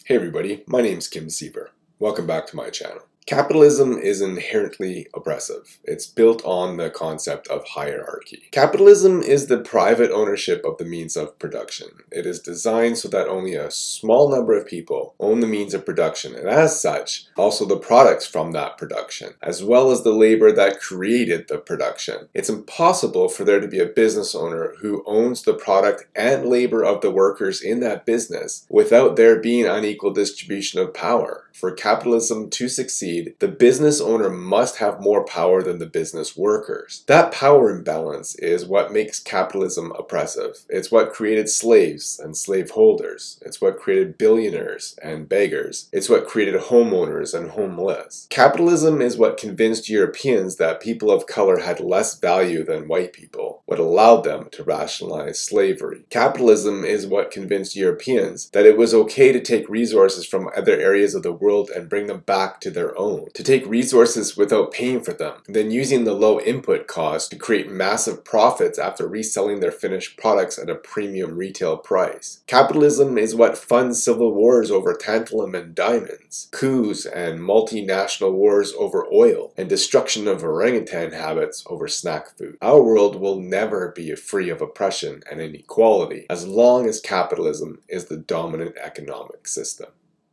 Hey everybody, my name's Kim Siever. Welcome back to my channel. Capitalism is inherently oppressive. It's built on the concept of hierarchy. Capitalism is the private ownership of the means of production. It is designed so that only a small number of people own the means of production, and as such, also the products from that production, as well as the labor that created the production. It's impossible for there to be a business owner who owns the product and labor of the workers in that business without there being unequal distribution of power. For capitalism to succeed, the business owner must have more power than the business workers. That power imbalance is what makes capitalism oppressive. It's what created slaves and slaveholders. It's what created billionaires and beggars. It's what created homeowners and homeless. Capitalism is what convinced Europeans that people of color had less value than white people, what allowed them to rationalize slavery. Capitalism is what convinced Europeans that it was okay to take resources from other areas of the world and bring them back to their own, to take resources without paying for them, then using the low input cost to create massive profits after reselling their finished products at a premium retail price. Capitalism is what funds civil wars over tantalum and diamonds, coups and multinational wars over oil, and destruction of orangutan habits over snack food. Our world will never be free of oppression and inequality as long as capitalism is the dominant economic system.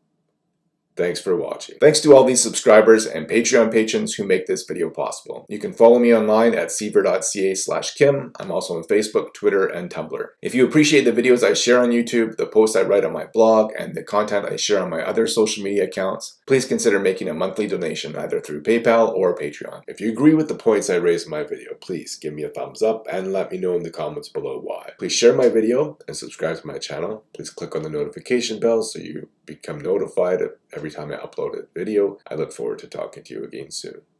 Thanks for watching. Thanks to all these subscribers and Patreon patrons who make this video possible. You can follow me online at siever.ca/Kim. I'm also on Facebook, Twitter, and Tumblr. If you appreciate the videos I share on YouTube, the posts I write on my blog, and the content I share on my other social media accounts, please consider making a monthly donation either through PayPal or Patreon. If you agree with the points I raised in my video, please give me a thumbs up and let me know in the comments below why. Please share my video and subscribe to my channel. Please click on the notification bell so you become notified every time I upload a video. I look forward to talking to you again soon.